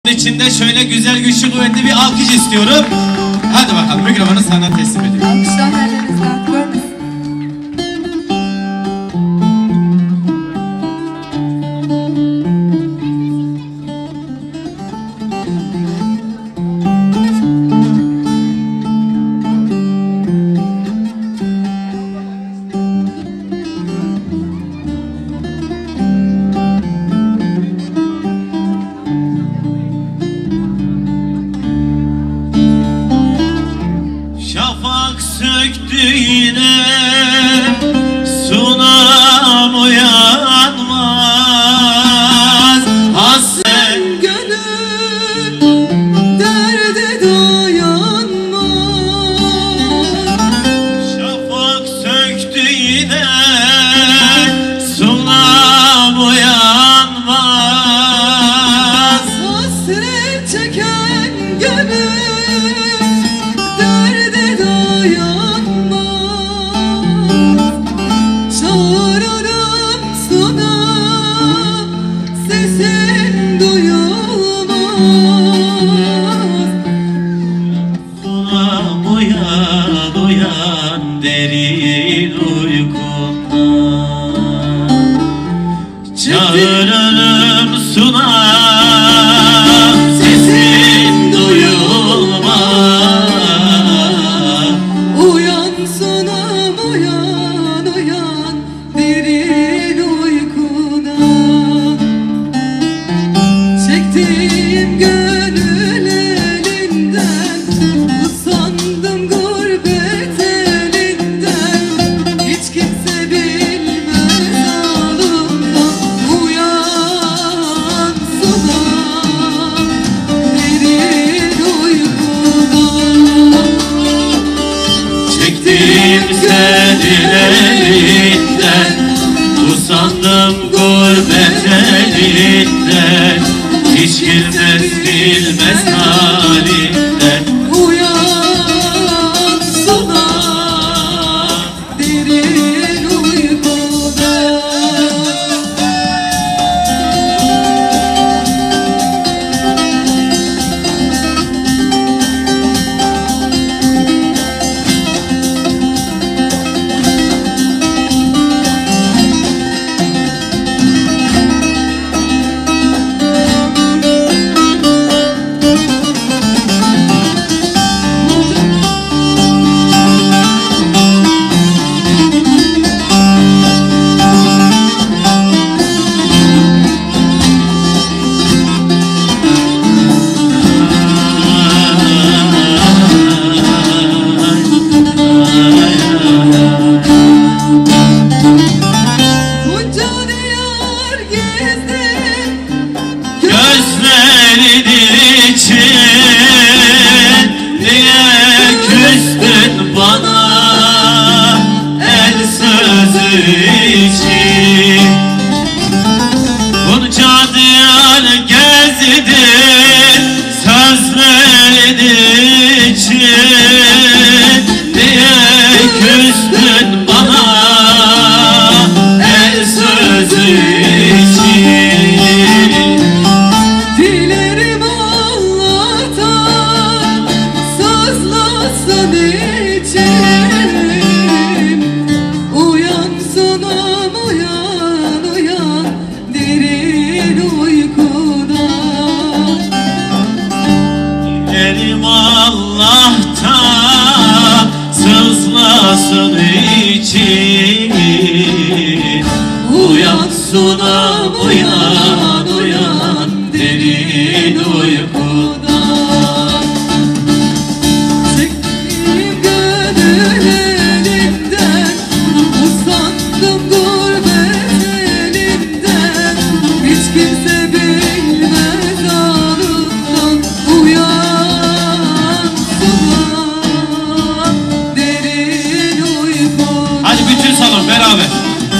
İçinde şöyle güzel, güçlü, kuvvetli bir alkış istiyorum. Hadi bakalım, mikrofonu sana teslim ediyorum. Alkışlar ellerinizden görmesin. Şafak söktü yine, sunam uyanmaz. Hasret Gönül derde dayanmaz. şafak söktü yine, sunam uyanmaz. Hasret çeken gönül derde dayanmaz. Çağırırım sana, sesin duyulmaz. Sunam uyan, uyan derin uykundan. Çağırırım sunam, sesin duyulmaz. Uyan sunam, uyan, uyan derin uykudan. Çektiğim gönül elinden, usandım gurbet elinden. Hiç kimse bilmez halımdan. Uyan sunam derin uykudan. Çektim senin elinden, usandım gurbet elinden. Hiç kimse bilmez halimden. Uyan sunam derin uykudan. Bunca diyar gezdim, Gözlerin için niye küstün bana, el sözü için? Bunca diyar gezdim, sözlerin için niye küstün bana, el sözü için? dilerim Allah'tan sızlasın içim. Uyan sunam, uyan, uyan derin uykudan. Dilerim Allah'tan sızlasın için. Uyan sunam, uyan, uyan derin uykudan. Çektiğim gönül elinden, usandım gurbet elinden. Hiç kimse bilmez halımdan. Uyan sunam derin uykudan. Hadi bütün salon beraber.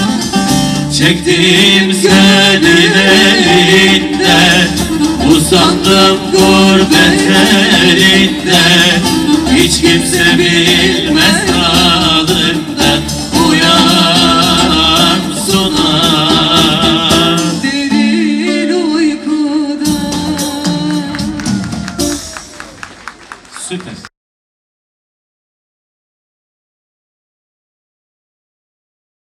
Çektim senin elinden, usandım gurbet elinden. Hiç kimse bilmez halımdan. Uyan sunam. Derin uykudan. Süper.